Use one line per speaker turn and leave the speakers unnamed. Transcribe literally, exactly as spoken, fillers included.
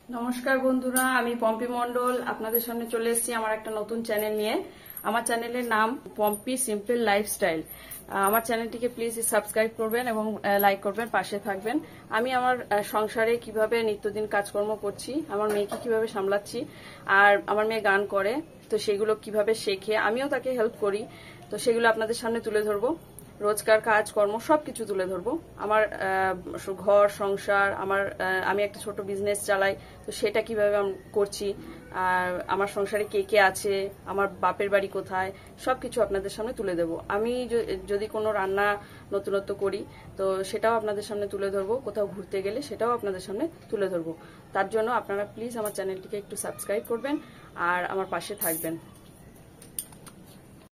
নমস্কার বন্ধুরা, আমি পম্পি মন্ডল আপনাদের সামনে চলে এসেছি আমার একটা নতুন চ্যানেল নিয়ে। আমার চ্যানেলের নাম পম্পি সিম্পল লাইফস্টাইল। আমার চ্যানেলটিকে প্লিজ সাবস্ক্রাইব করবেন এবং লাইক করবেন, পাশে থাকবেন। আমি আমার সংসারে কিভাবে নিত্যদিন কাজকর্ম করছি, আমার মেয়েকে কিভাবে সামলাচ্ছি, আর আমার মেয়ে গান করে, তো সেগুলো কিভাবে শেখে, আমিও তাকে হেল্প করি, তো সেগুলো আপনাদের সামনে তুলে ধরবো। রোজকার কাজকর্ম সবকিছু তুলে ধরবো। আমার ঘর সংসার, আমার আমি একটা ছোট বিজনেস চালাই, তো সেটা কিভাবে আমি করছি, আর আমার সংসারে কে কে আছে, আমার বাপের বাড়ি কোথায়, সবকিছু আপনাদের সামনে তুলে দেবো। আমি যদি কোনো রান্না নতুনত্ব করি, তো সেটাও আপনাদের সামনে তুলে ধরবো। কোথাও ঘুরতে গেলে সেটাও আপনাদের সামনে তুলে ধরবো। তার জন্য আপনারা প্লিজ আমার চ্যানেলটিকে একটু সাবস্ক্রাইব করবেন আর আমার পাশে থাকবেন।